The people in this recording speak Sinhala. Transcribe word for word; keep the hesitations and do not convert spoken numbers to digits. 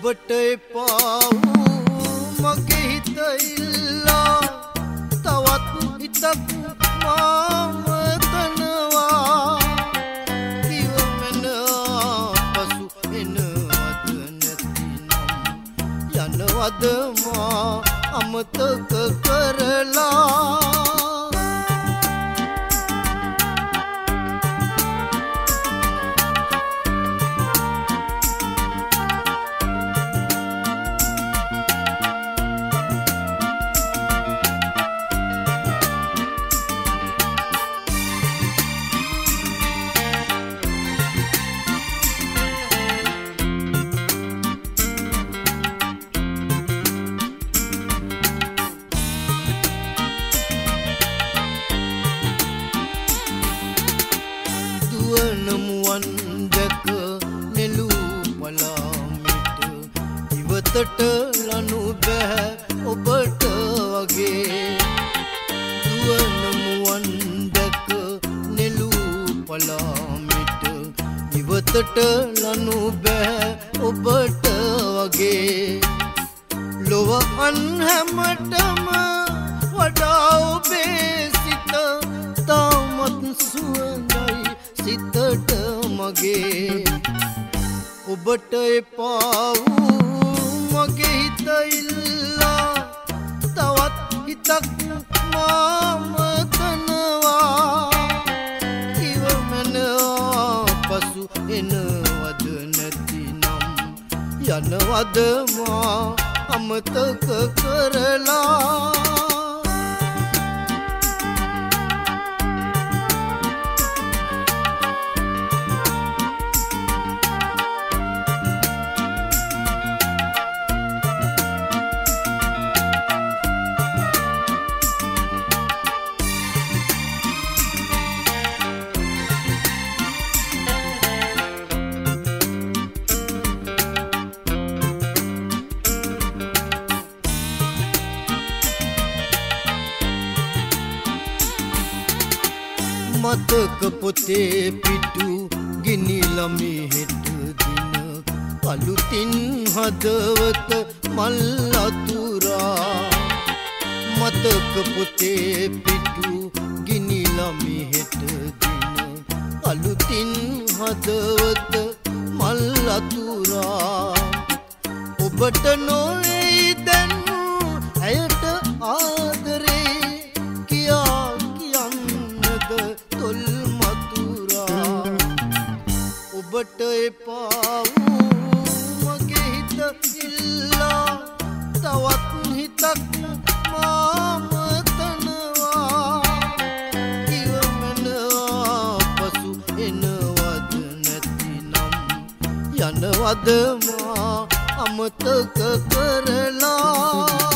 ඔබට එපා වූ මගේ හිත ඉල්ලා තවත් හිතක් මාම තනවා කිවමන පසු එනවද නැතිනම් යනවද මා අමතක කරලා නමුවන් දැක නෙළූ පලාමිට ඉවතට ලනු බෑ ඔබට වගේ දුව නමුවන් දැක නෙළූ පලාමිට ඉවතට ලනු බෑ ඔබට වගේ ලොව අන් හැමටම වඩා ඔබේ සිත තාමත් සුවඳයි සිතට මගේ ඔබට එපා වූ මගේ හිත ඉල්ලා තවත් හිතක් මාම තනවා කිවමනවා පසු එනවද නැතිනම් යනවද මා අමතක කරලා මතක පොතේ පිටු ගිනිලා මේ හෙට දින අලුතින් හදවත මල් අතුරා මතක පොතේ පිටු ගිනිලා මේ හෙට දින අලුතින් හදවත මල් අතුරා ඔබට නොවේ දැන් ඇයට ආදරේ කියා තොල් මතුරා ඔබට එපා වූ මගේ හිත ඉල්ලා තවත් හිතක් මාම තනවා කිවමනවා පසු එනවද නැතිනම් යනවද මා අමතක කරලා